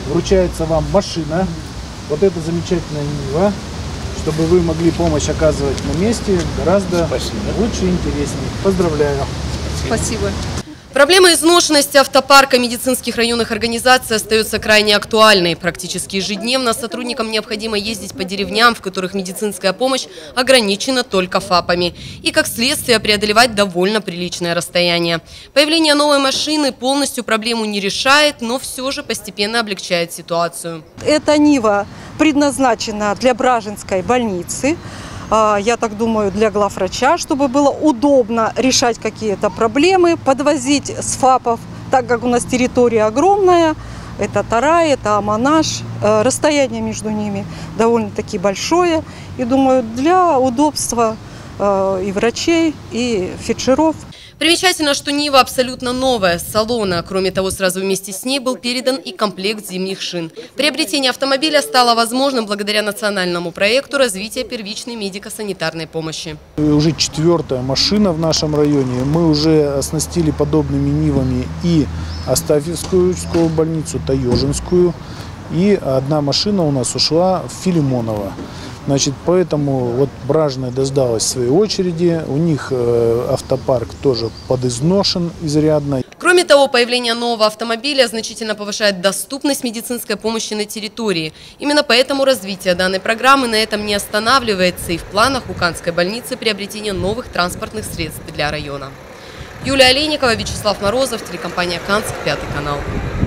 вручается вам машина, вот эта замечательная Нива, чтобы вы могли помощь оказывать на месте гораздо лучше и интереснее. Поздравляю. Спасибо. Проблема изношенности автопарка медицинских районных организаций остается крайне актуальной. Практически ежедневно сотрудникам необходимо ездить по деревням, в которых медицинская помощь ограничена только ФАПами. И, как следствие, преодолевать довольно приличное расстояние. Появление новой машины полностью проблему не решает, но все же постепенно облегчает ситуацию. Эта Нива предназначена для Бражинской больницы. Я так думаю, для главврача, чтобы было удобно решать какие-то проблемы, подвозить с ФАПов, так как у нас территория огромная, это Тарай, это Аманаш, расстояние между ними довольно-таки большое. И думаю, для удобства и врачей, и фельдшеров. Примечательно, что Нива абсолютно новая, с салона. Кроме того, сразу вместе с ней был передан и комплект зимних шин. Приобретение автомобиля стало возможным благодаря национальному проекту развития первичной медико-санитарной помощи. Уже 4-я машина в нашем районе. Мы уже оснастили подобными Нивами и Астафьевскую больницу, Таежинскую. И одна машина у нас ушла в Филимоново. Значит, поэтому вот Бражная дождалась в своей очереди, у них автопарк тоже подизношен изрядно. Кроме того, появление нового автомобиля значительно повышает доступность медицинской помощи на территории. Именно поэтому развитие данной программы на этом не останавливается, и в планах у Канской больницы приобретение новых транспортных средств для района. Юлия Олейникова, Вячеслав Морозов, телекомпания «Канск», 5 канал.